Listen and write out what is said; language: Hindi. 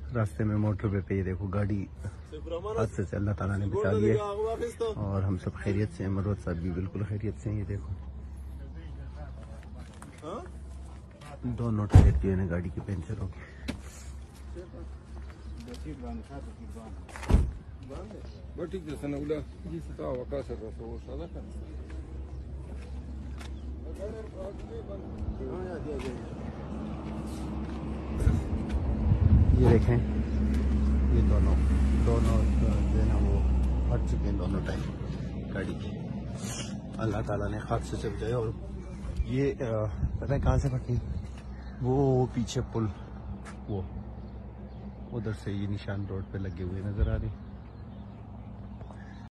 रास्ते में मोटरवे पे ये देखो गाड़ी हादसे से अल्लाह ताला ने बचा लिया और हम सब खैरियत से हैं। मरोज साहब भी बिल्कुल खैरियत से हैं। ये देखो दोनों टायर जो है ना गाड़ी की पंचर हो गए। ये देखें ये दोनों जो है ना वो फट चुके हैं दोनों टायर गाड़ी के। अल्लाह ताला ने हादसे से बचाया। और ये पता है कहाँ से फटी? वो पीछे पुल वो उधर से ये निशान रोड पे लगे हुए नजर आ रहे।